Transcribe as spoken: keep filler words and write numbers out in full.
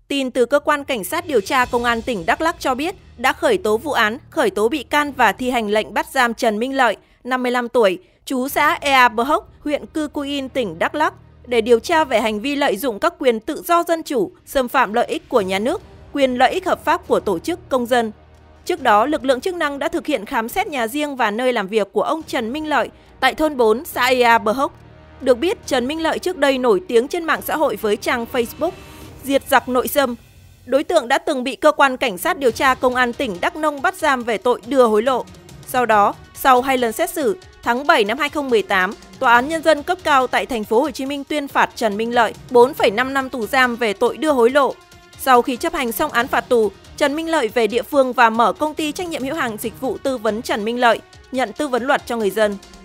Tin từ Cơ quan Cảnh sát điều tra Công an tỉnh Đắk Lắk cho biết đã khởi tố vụ án, khởi tố bị can và thi hành lệnh bắt giam Trần Minh Lợi, năm mươi lăm tuổi, trú xã Ea Bờ Hốc, huyện Cư Cu Yên, tỉnh Đắk Lắk, để điều tra về hành vi lợi dụng các quyền tự do dân chủ, xâm phạm lợi ích của nhà nước, quyền lợi ích hợp pháp của tổ chức công dân. Trước đó, lực lượng chức năng đã thực hiện khám xét nhà riêng và nơi làm việc của ông Trần Minh Lợi tại thôn bốn, xã Ea Bờ Hốc. Được biết, Trần Minh Lợi trước đây nổi tiếng trên mạng xã hội với trang Facebook Diệt giặc nội xâm. Đối tượng đã từng bị Cơ quan Cảnh sát điều tra Công an tỉnh Đắk Nông bắt giam về tội đưa hối lộ. Sau đó, sau hai lần xét xử, tháng bảy năm hai nghìn không trăm mười tám, Tòa án Nhân dân cấp cao tại thành phố Hồ Chí Minh tuyên phạt Trần Minh Lợi bốn phẩy năm năm tù giam về tội đưa hối lộ. Sau khi chấp hành xong án phạt tù, Trần Minh Lợi về địa phương và mở công ty trách nhiệm hữu hạn dịch vụ tư vấn Trần Minh Lợi, nhận tư vấn luật cho người dân.